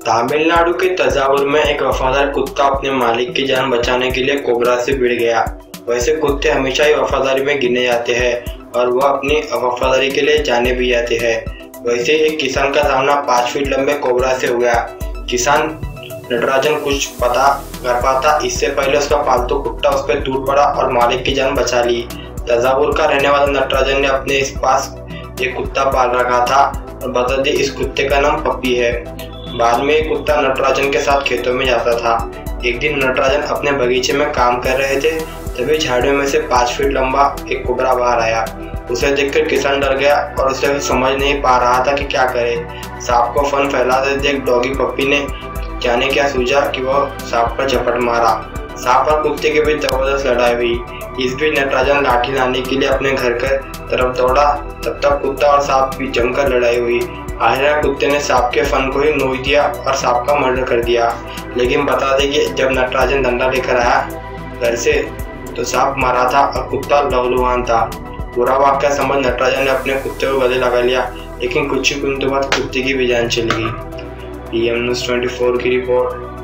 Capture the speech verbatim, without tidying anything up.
तमिलनाडु के तंजावुर में एक वफादार कुत्ता अपने मालिक की जान बचाने के लिए कोबरा से भिड़ गया। वैसे कुत्ते हमेशा ही वफादारी में गिने जाते हैं और वह अपनी वफादारी के लिए जाने भी जाते हैं। वैसे एक किसान का सामना पाँच फीट लंबे कोबरा से हो गया। किसान नटराजन कुछ पता कर पाता इससे पहले उसका पालतू कुत्ता उस पर टूट पड़ा और मालिक की जान बचा ली। तंजावुर का रहने वाला नटराजन ने अपने इस पास एक कुत्ता पाल रखा था और बता दी इस कुत्ते का नाम पप्पी है। बाद में एक कुत्ता नटराजन के साथ खेतों में जाता था। एक दिन नटराजन अपने बगीचे में काम कर रहे थे, तभी झाड़ियों में से पाँच फीट लंबा एक कोबरा बाहर आया। उसे देखकर किसान डर गया और उसे समझ नहीं पा रहा था कि क्या करे। सांप को फन फैलाते देख डॉगी पप्पी ने जाने क्या सूझा कि वह सांप पर झपट मारा। सांप और कुत्ते के बीच जबरदस्त लड़ाई हुई। इस बीच नटराजन लाठी लाने के लिए अपने घर के तरफ दौड़ा, तब तक कुत्ता और सांप की जमकर लड़ाई हुई। आखिर कुत्ते ने सांप के फन को ही नोच दिया और सांप का मर्डर कर दिया। लेकिन बता दें कि जब नटराजन डंडा लेकर आया घर से तो सांप मरा था और कुत्ता लहूलुहान था। पूरा वाक्य समझ नटराजन ने अपने कुत्ते को गले लगा लिया, लेकिन कुछ ही मिनटों बाद कुत्ते की भी जान चली गई। पी एम न्यूज़ चौबीस की रिपोर्ट।